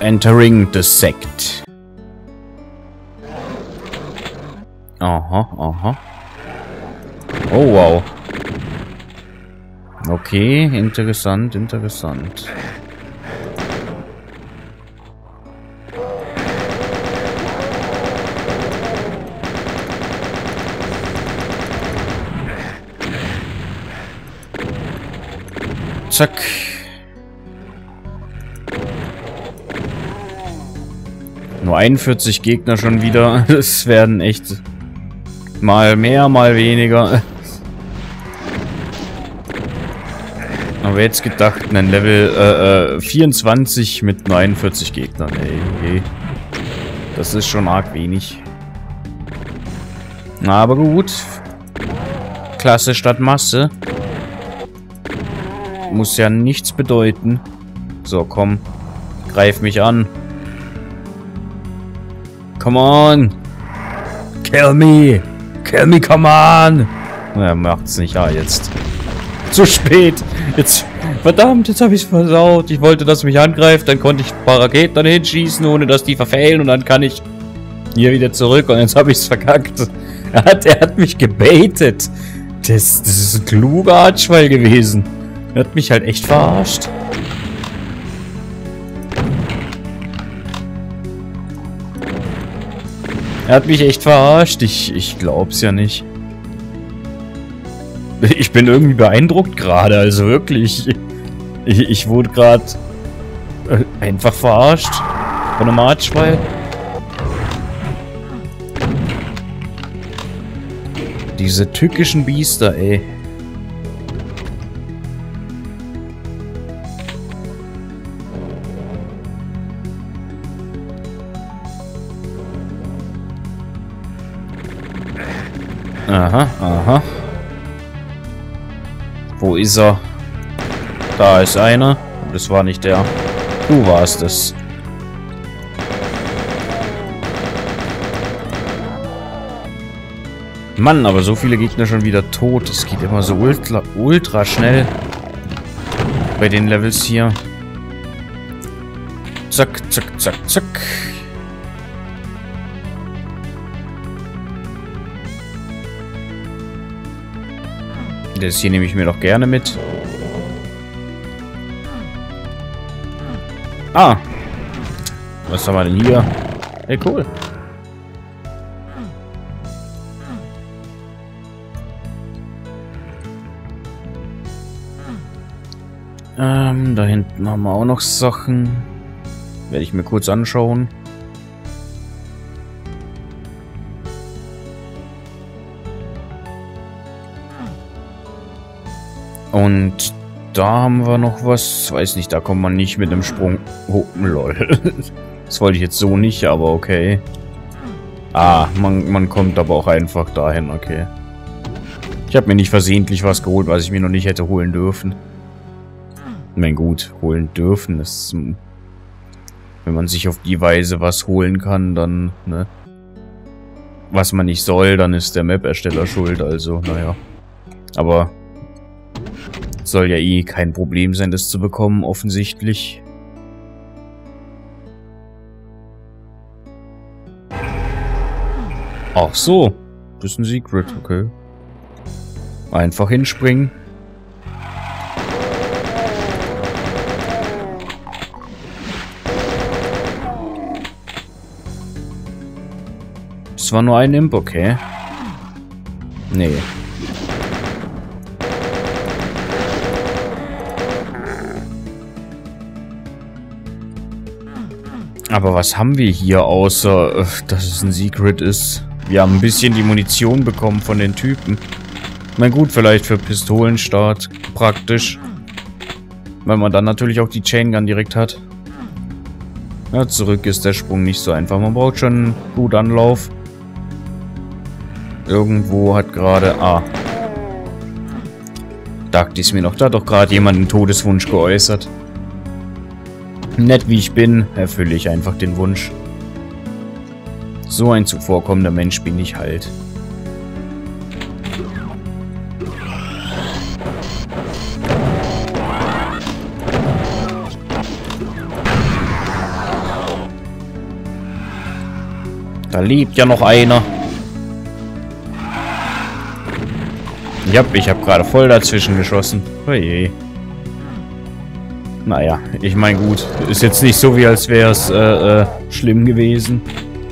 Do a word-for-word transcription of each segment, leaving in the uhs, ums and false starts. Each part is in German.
Entering the Sect. Aha, aha. Oh, wow. Okay, interessant, interessant. Zack. Nur einundvierzig Gegner schon wieder. Es werden echt mal mehr, mal weniger. Aber jetzt gedacht, ein Level äh, äh, vierundzwanzig mit nur einundvierzig Gegnern. Ey, ey. Das ist schon arg wenig. Aber gut. Klasse statt Masse. Muss ja nichts bedeuten. So, komm. Greif mich an. Come on. Kill me. Kill me, come on. Er macht's nicht. Ah, jetzt. Zu spät. Jetzt. Verdammt, jetzt habe ich's versaut. Ich wollte, dass er mich angreift. Dann konnte ich ein paar Raketen dann hinschießen, ohne dass die verfehlen. Und dann kann ich hier wieder zurück. Und jetzt habe ich's verkackt. Er hat, er hat mich gebaitet. Das, das ist ein kluger Arschwall gewesen. Er hat mich halt echt verarscht. Er hat mich echt verarscht. Ich, ich glaub's ja nicht. Ich bin irgendwie beeindruckt gerade. Also wirklich. Ich, ich wurde gerade einfach verarscht. Von einem Arschwall. Diese tückischen Biester, ey. Aha, aha. Wo ist er? Da ist einer. Das war nicht der. Du warst es. Mann, aber so viele Gegner schon wieder tot. Es geht immer so ultra, ultra schnell. Bei den Levels hier. Zack, zack, zack, zack. Das hier nehme ich mir doch gerne mit. Ah. Was haben wir denn hier? Hey, cool. Ähm, da hinten haben wir auch noch Sachen. Werde ich mir kurz anschauen. Und da haben wir noch was. Weiß nicht, da kommt man nicht mit einem Sprung. Oh, lol. Das wollte ich jetzt so nicht, aber okay. Ah, man, man kommt aber auch einfach dahin, okay. Ich habe mir nicht versehentlich was geholt, was ich mir noch nicht hätte holen dürfen. Ich meine, gut, holen dürfen ist... Wenn man sich auf die Weise was holen kann, dann, ne? Was man nicht soll, dann ist der Map-Ersteller schuld, also, naja. Aber... soll ja eh kein Problem sein, das zu bekommen, offensichtlich. Ach so. Das ist ein Secret, okay. Einfach hinspringen. Das war nur ein Imp, okay. Nee. Aber was haben wir hier, außer, dass es ein Secret ist? Wir haben ein bisschen die Munition bekommen von den Typen. Na gut, vielleicht für Pistolenstart praktisch. Weil man dann natürlich auch die Chain Gun direkt hat. Ja, zurück ist der Sprung nicht so einfach. Man braucht schon gut Anlauf. Irgendwo hat gerade... Ah. Dachte ich mir noch. Da hat doch gerade jemand einen Todeswunsch geäußert. Nett wie ich bin, erfülle ich einfach den Wunsch. So ein zuvorkommender Mensch bin ich halt. Da lebt ja noch einer. Ja, ich habe gerade voll dazwischen geschossen. Oh je. Naja, ich meine gut. Ist jetzt nicht so, wie als wäre es äh, äh, schlimm gewesen.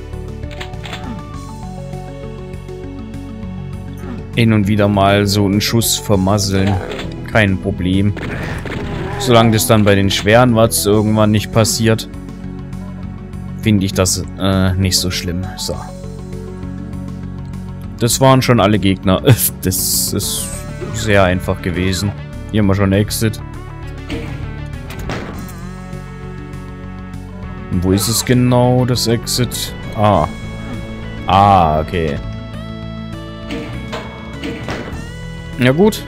Hin und wieder mal so einen Schuss vermasseln. Kein Problem. Solange das dann bei den schweren Watts irgendwann nicht passiert, finde ich das äh, nicht so schlimm. So. Das waren schon alle Gegner. Das ist sehr einfach gewesen. Hier haben wir schon Exit. Und wo ist es genau, das Exit? Ah. Ah, okay. Ja gut.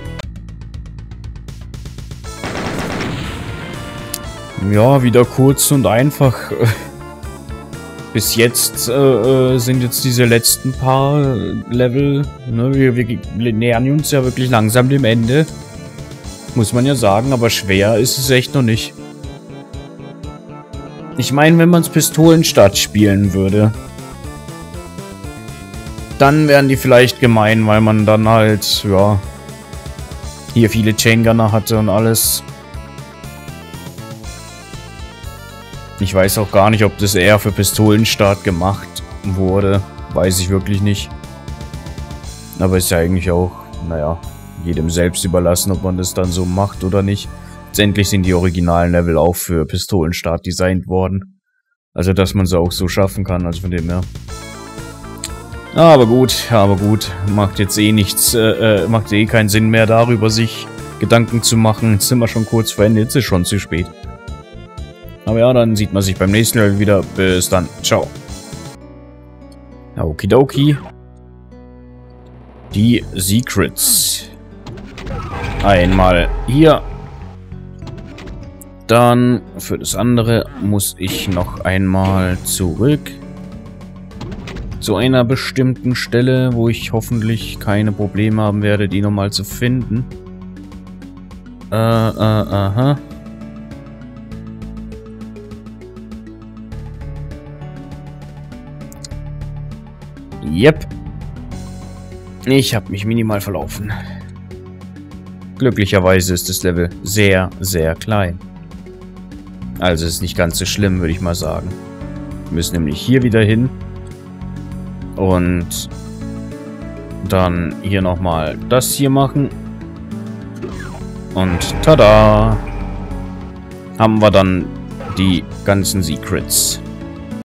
Ja, wieder kurz und einfach. Bis jetzt äh, sind jetzt diese letzten paar Level, ne, wir, wir nähern uns ja wirklich langsam dem Ende. Muss man ja sagen, aber schwer ist es echt noch nicht. Ich meine, wenn man es Pistolenstadt spielen würde, dann wären die vielleicht gemein, weil man dann halt, ja, hier viele Chaingunner hatte und alles. Ich weiß auch gar nicht, ob das eher für Pistolenstart gemacht wurde. Weiß ich wirklich nicht. Aber ist ja eigentlich auch, naja, jedem selbst überlassen, ob man das dann so macht oder nicht. Letztendlich sind die originalen Level auch für Pistolenstart designt worden. Also, dass man sie auch so schaffen kann, also von dem her. Aber gut, aber gut. Macht jetzt eh nichts, äh, macht eh keinen Sinn mehr darüber, sich Gedanken zu machen. Jetzt sind wir schon kurz vor Ende, jetzt ist schon zu spät. Aber ja, dann sieht man sich beim nächsten Level wieder. Bis dann. Ciao. Okidoki. Die Secrets. Einmal hier. Dann für das andere muss ich noch einmal zurück. Zu einer bestimmten Stelle, wo ich hoffentlich keine Probleme haben werde, die nochmal zu finden. Äh, äh, aha. Yep. Ich habe mich minimal verlaufen. Glücklicherweise ist das Level sehr, sehr klein. Also ist nicht ganz so schlimm, würde ich mal sagen. Wir müssen nämlich hier wieder hin. Und dann hier nochmal das hier machen. Und tada! Haben wir dann die ganzen Secrets.